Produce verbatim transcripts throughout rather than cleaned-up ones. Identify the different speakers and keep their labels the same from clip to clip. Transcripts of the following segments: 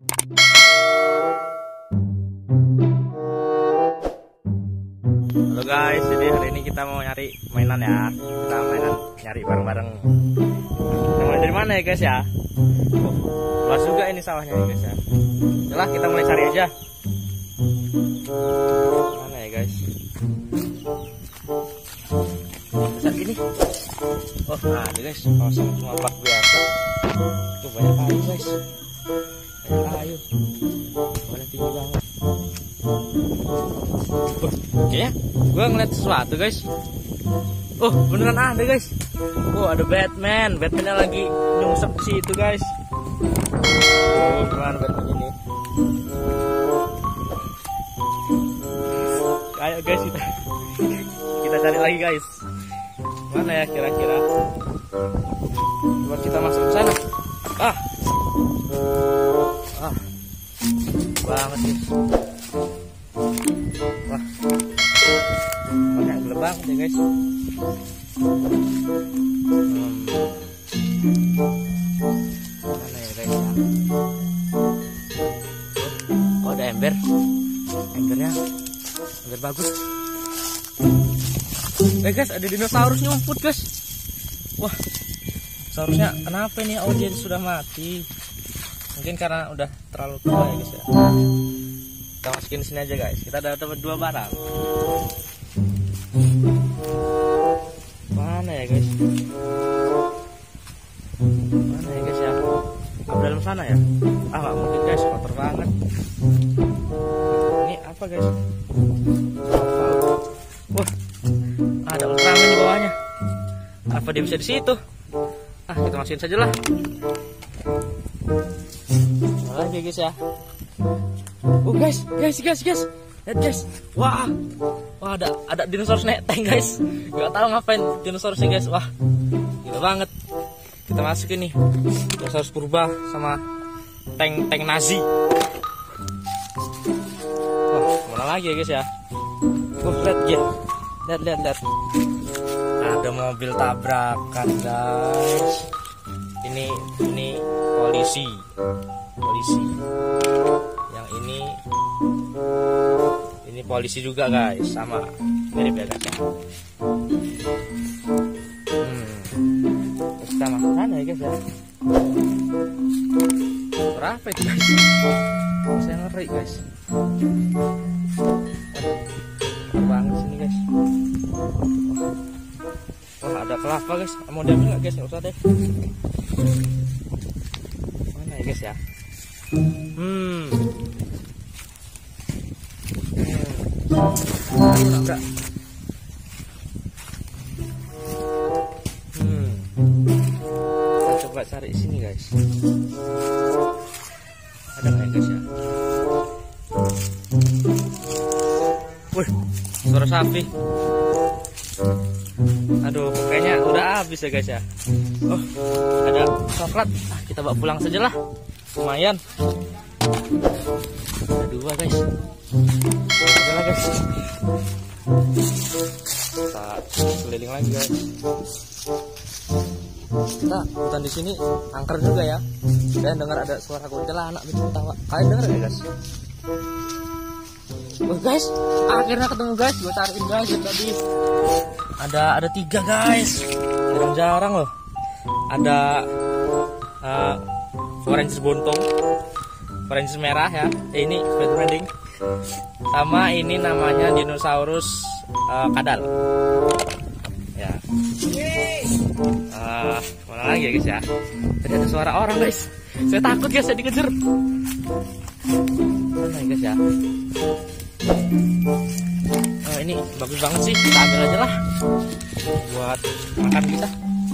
Speaker 1: Halo guys, jadi hari ini kita mau nyari mainan ya. Kita mainan nyari bareng-bareng. Kita mulai dari mana ya guys ya? Oh, luas juga ini sawahnya ya guys ya. Yalah, kita mulai cari aja. Mana ya guys? Besar gini. Oh, ada guys. Kosong cuma bak biasa. Tuh banyak kayu guys. Banyak kayu. Banyak tinggi banget. Oh, kayaknya gue ngeliat sesuatu guys. Oh, beneran ada guys. Oh, ada Batman. Batmannya lagi nyungsep ke situ guys. Oh, gimana Batman ini? Ayo guys, kita kita cari lagi guys. Mana ya kira-kira? Coba kita masuk ke sana. Ah, ah, banget guys. Wah, banyak gelembang ya guys. Hmm. Mana ya guys ya? Oh, ada ember. Embernya, ember bagus. Eh guys, ada dinosaurus nyumput guys. Wah, dinosaurusnya kenapa nih? Oh, dia sudah mati. Mungkin karena udah terlalu tua ya guys ya. Kita masukin sini aja guys. Kita udah dapat dua barang. Mana ya guys? Mana ya guys ya? Apa dalam sana ya? Ah, nggak mungkin guys, kotor banget. Ini apa guys? Wah, ada Ultraman di bawahnya. Apa dia bisa di situ? Ah, kita masukin saja lah. Lagi guys ya. Oh guys, guys, guys, guys, lihat guys, wah, wah ada ada dinosaurus neteng guys, nggak tahu ngapain dinosaurusnya guys, wah, gila banget. Kita masukin nih, dinosaurus purba sama tank tank Nazi. Wah, mana lagi ya guys ya? Wah, lihat ya, lihat lihat lihat, ada mobil tabrakan guys. Ini ini polisi, polisi. Ini ini polisi juga guys, sama mirip ya guys ya. Hmm. Terus kita masuk sana ya guys ya. Berapa itu guys? Saya ngeri guys. Wah, banget sini guys. Wah, ada kelapa guys. Mau diambil nggak guys? Nggak usah deh. Mana ya guys ya? Hmm. Enggak. Hmm. Kita coba cari di sini guys. Ada nggak guys ya? Wih, suara sapi. Aduh, kayaknya udah habis ya guys ya. Oh, ada coklat. Ah, kita bawa pulang saja lah. Lumayan. Ada dua guys. Ada guys. Kita keliling lagi guys. Kita hutan di sini angker juga ya. Dan dengar ada suara kuntilanak gitu ketawa. Kalian dengar ya guys? Oh guys, akhirnya ketemu guys. Gue cariin guys tadi. Ada ada tiga guys. Jarang-jarang loh. Ada uh, Power Rangers Bontong, Power Rangers merah ya. Eh, ini Batman. Sama ini namanya dinosaurus uh, kadal. Ya. Uh, mana lagi ya guys ya? Tadi ada suara orang guys. Saya takut guys, saya dikejar. Mana ya guys ya? Oh, ini bagus banget sih. Kita ambil aja lah buat makan kita.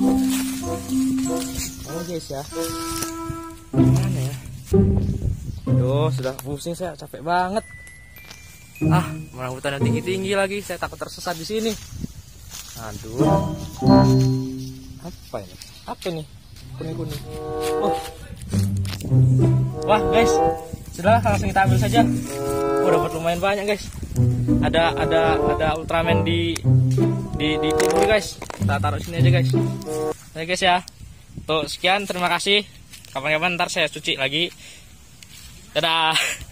Speaker 1: Oh guys ya. Mana ya? Aduh, sudah pusing saya, capek banget. Ah, mana hutan yang tinggi-tinggi lagi, saya takut tersesat di sini. Aduh. Apa ini? Apa ini? Kuning-kuning. Oh. Wah, guys. Sudah, langsung kita ambil saja. Oh, dapat lumayan banyak, guys. Ada ada ada Ultraman di di di tubuh, guys. Kita taruh sini aja, guys. Oke, guys ya. Tuh, sekian, terima kasih. Kapan-kapan ntar saya cuci lagi. Dadah.